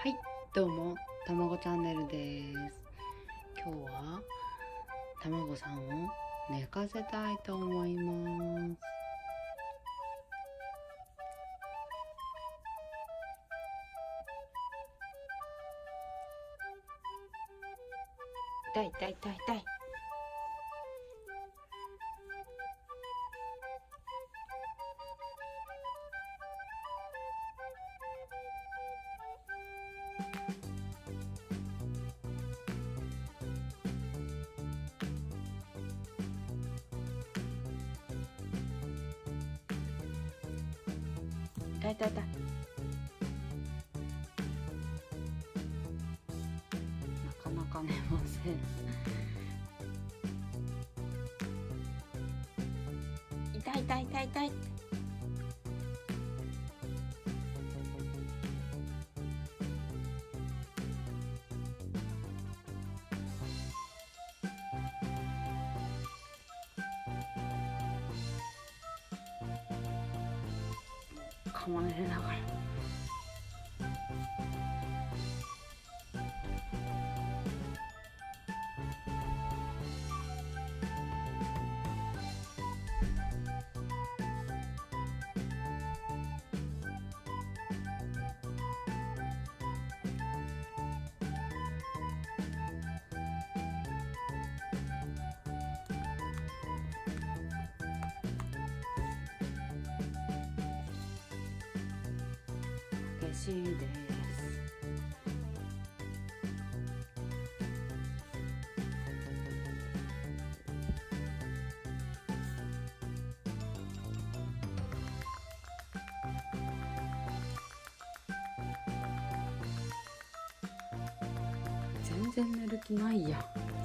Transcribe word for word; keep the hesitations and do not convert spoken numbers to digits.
はい、どうも、たまごチャンネルです。今日はたまごさんを寝かせたいと思います。痛い痛い痛い痛い。痛い痛い痛い。なかなか寝ません。痛い痛い痛い痛い。噛まれながら。激しいです。全然寝る気ないや。